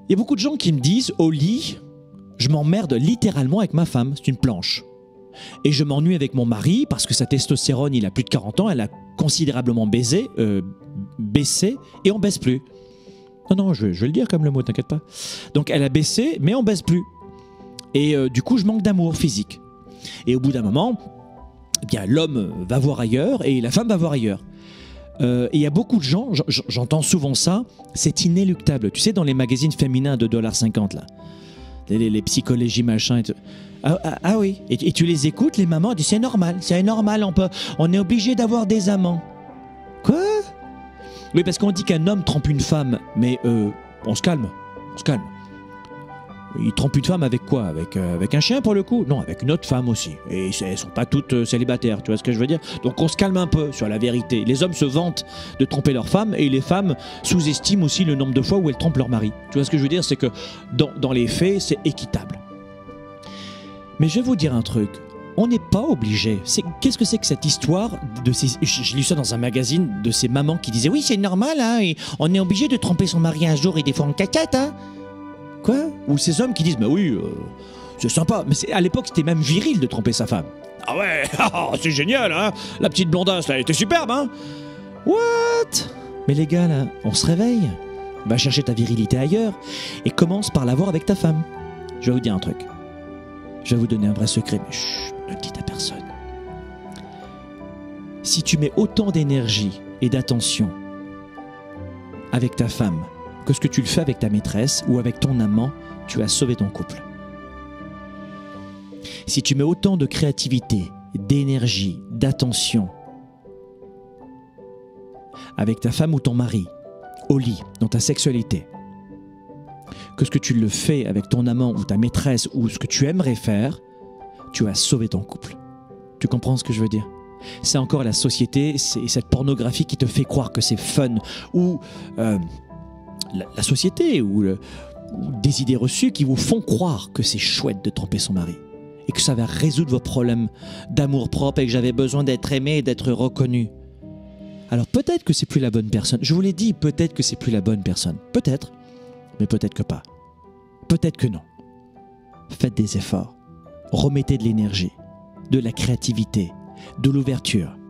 Il y a beaucoup de gens qui me disent, au lit, je m'emmerde littéralement avec ma femme, c'est une planche. Et je m'ennuie avec mon mari parce que sa testostérone, il a plus de 40 ans, elle a considérablement baissé et on baisse plus. Non, je vais le dire comme le mot, t'inquiète pas. Donc elle a baissé, mais on baisse plus. Et du coup, je manque d'amour physique. Et au bout d'un moment, eh bien, l'homme va voir ailleurs et la femme va voir ailleurs. Et il y a beaucoup de gens, j'entends souvent ça, c'est inéluctable. Tu sais, dans les magazines féminins de $1,50, là, les psychologies, machin. Ah oui, et tu les écoutes, les mamans, elles disent c'est normal, on est obligé d'avoir des amants. Quoi? Oui, parce qu'on dit qu'un homme trompe une femme, mais on se calme. Il trompe une femme avec quoi? Avec un chien pour le coup? Non, avec une autre femme aussi. Et elles sont pas toutes célibataires, tu vois ce que je veux dire? Donc on se calme un peu sur la vérité. Les hommes se vantent de tromper leur femme et les femmes sous-estiment aussi le nombre de fois où elles trompent leur mari. Tu vois ce que je veux dire? C'est que dans les faits, c'est équitable. Mais je vais vous dire un truc. On n'est pas obligé. Qu'est-ce que c'est que cette histoire de ces... Je lis ça dans un magazine de ces mamans qui disaient oui, c'est normal, hein, et on est obligé de tromper son mari un jour et des fois en caquette, hein. Quoi? Ou ces hommes qui disent bah oui, c'est sympa. Mais à l'époque, c'était même viril de tromper sa femme. Ah ouais, c'est génial, hein. La petite blondasse, là, elle était superbe, hein. What? Mais les gars, là, on se réveille. Va chercher ta virilité ailleurs et commence par l'avoir avec ta femme. Je vais vous dire un truc. Je vais vous donner un vrai secret, mais chut, ne le dites à personne. Si tu mets autant d'énergie et d'attention avec ta femme que ce que tu le fais avec ta maîtresse ou avec ton amant, tu as sauvé ton couple. Si tu mets autant de créativité, d'énergie, d'attention avec ta femme ou ton mari, au lit, dans ta sexualité, que ce que tu le fais avec ton amant ou ta maîtresse ou ce que tu aimerais faire, tu as sauvé ton couple. Tu comprends ce que je veux dire? C'est encore la société, c'est cette pornographie qui te fait croire que c'est fun, ou la société, ou des idées reçues qui vous font croire que c'est chouette de tromper son mari et que ça va résoudre vos problèmes d'amour-propre et que j'avais besoin d'être aimé et d'être reconnu. Alors peut-être que c'est plus la bonne personne. Je vous l'ai dit, peut-être que c'est plus la bonne personne. Peut-être, mais peut-être que pas. Peut-être que non. Faites des efforts. Remettez de l'énergie, de la créativité, de l'ouverture.